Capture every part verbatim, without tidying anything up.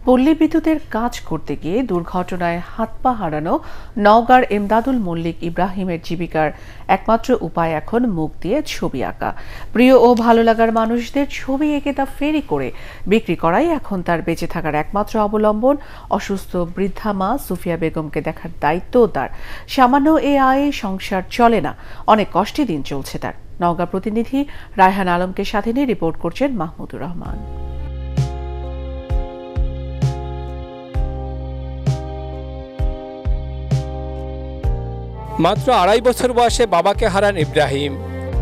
পল্লী বিদ্যুতের কাজ করতে গিয়ে দুর্ঘটনায় হাত পা হারানো নওগাঁর এমদাদুল মল্লিক ইব্রাহিমের জীবিকার একমাত্র উপায় এখন মুখ দিয়ে ছবি আঁকা। প্রিয় ও ভালো লাগার মানুষদের ছবি এঁকে তা ফেরি করে বিক্রি করাই এখন তার বেঁচে থাকার একমাত্র অবলম্বন। অসুস্থ বৃদ্ধা মা সুফিয়া বেগমকে দেখার দায়িত্বও তার। সামান্য এ আয়ে সংসার চলে না, অনেক কষ্টে দিন চলছে তার। নওগাঁ প্রতিনিধি রায়হান আলমকে সাথে নিয়ে রিপোর্ট করছেন মাহমুদুর রহমান। মাত্র আড়াই বছর বয়সে বাবাকে হারান ইব্রাহিম।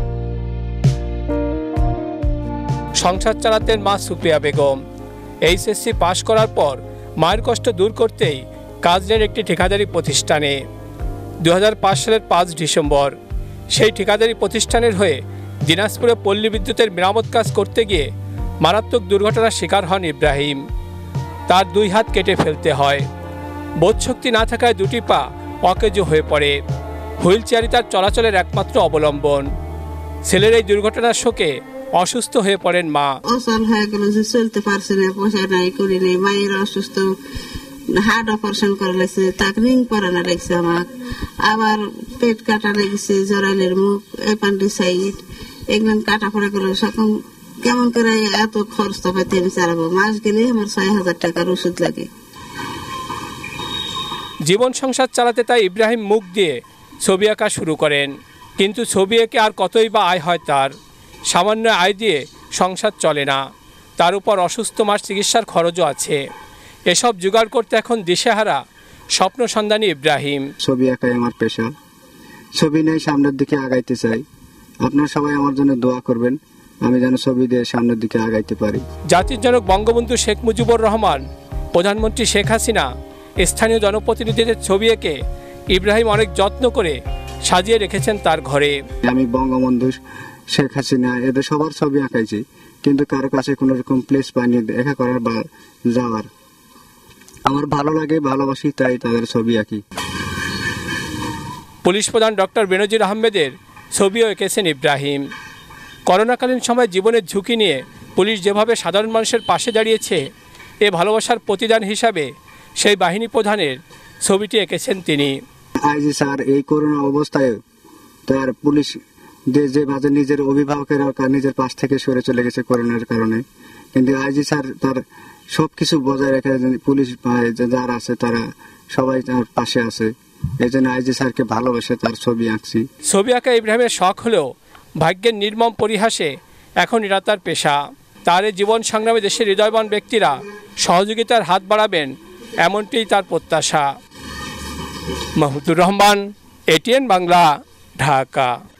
সংসার চালাতেন মা সুফিয়া বেগম। এইচএসসি পাশ করার পর মায়ের কষ্ট দূর করতেই কাজ নেন একটি ঠিকাদারি প্রতিষ্ঠানে। দু হাজার পাঁচ সালের পাঁচ ডিসেম্বর সেই ঠিকাদারি প্রতিষ্ঠানের হয়ে দিনাজপুরে পল্লী বিদ্যুতের মেরামত কাজ করতে গিয়ে মারাত্মক দুর্ঘটনার শিকার হন ইব্রাহিম। তার দুই হাত কেটে ফেলতে হয়। বোধশক্তি না থাকায় দুটি পা অকেজো হয়ে পড়ে। হুইল চেয়ারই তার চলাচলের একমাত্র অবলম্বন। ছেলের এই দুর্ঘটনার শোকে অসুস্থ হয়ে পড়েন মা। অচল হয়ে গেল, যে চলতে পারছে না, পয়সা নাই, করি নেই। মায়ের অসুস্থ, হার্ট অপারেশন করে লেগেছে, তাকে রিং পরানো লেগেছে। আমার আবার পেট কাটা লেগেছে, জরাইলের মুখ, অ্যাপেন্ডিসাইট, একদম কাটা পড়া গেল। সকম কেমন করে এত খরচ তো পেতে আমি চালাবো? মাস গেলে আমার ছয় হাজার টাকার ওষুধ লাগে। জীবন সংসার চালাতে তাই ইব্রাহিম মুখ দিয়ে ছবি আঁকা শুরু করেন। কিন্তু ছবি এঁকে আর কতই বা আয় হয় তার? সামান্য আয় দিয়ে সংসার চলে না, তার উপর অসুস্থ মার চিকিৎসার খরচও আছে। এসব জোগাড় করতে এখন দিশেহারা স্বপ্ন সন্ধানী ইব্রাহিম। ছবি আঁকাই আমার পেশা, ছবি নেই, সামনের দিকে আগাইতে চাই। আপনারা সবাই আমার জন্য দোয়া করবেন, আমি যেন ছবি দিয়ে সামনের দিকে আগাইতে পারি। জাতির জনক বঙ্গবন্ধু শেখ মুজিবুর রহমান, প্রধানমন্ত্রী শেখ হাসিনা, স্থানীয় জনপ্রতিনিধিদের ছবি এঁকে ইব্রাহিম অনেক যত্ন করে সাজিয়ে রেখেছেন তার ঘরে। আমি বঙ্গবন্ধু, শেখ হাসিনা, এদের সবার ছবি আঁকাইছি, কিন্তু কারো কাছে কোনো রকম প্লেস পাইনি দেখা করার বা যাওয়ার। আমার ভালো লাগে, ভালোবাসি, তাই তাদের ছবি আঁকি। পুলিশ প্রধান ডক্টর বেনজির আহমেদের ছবিও এঁকেছেন ইব্রাহিম। করোনাকালীন সময় জীবনের ঝুঁকি নিয়ে পুলিশ যেভাবে সাধারণ মানুষের পাশে দাঁড়িয়েছে, এ ভালোবাসার প্রতিদান হিসাবে সেই বাহিনী প্রধানের ছবিটি এঁকেছেন তিনি। আইজি স্যার এই করোনা অবস্থায় তার পুলিশ যে মাঝে নিজের অভিভাবকের নিজের পাশ থেকে সরে চলে গেছে করোনার কারণে, কিন্তু আইজি স্যার তার সবকিছু বজায় রেখে পুলিশ যারা আছে তারা সবাই তার পাশে আছে। এই জন্য আইজি স্যারকে ভালোবেসে তার ছবি আঁকছি। ছবি আঁকা ইব্রাহিমের শখ হলেও ভাগ্যের নির্মম পরিহাসে এখন এরা তার পেশা। তার এই জীবন সংগ্রামে দেশের হৃদয়বান ব্যক্তিরা সহযোগিতার হাত বাড়াবেন, এমনটিই তার প্রত্যাশা। মাহমুদুর রহমান, এটিএন বাংলা, ঢাকা।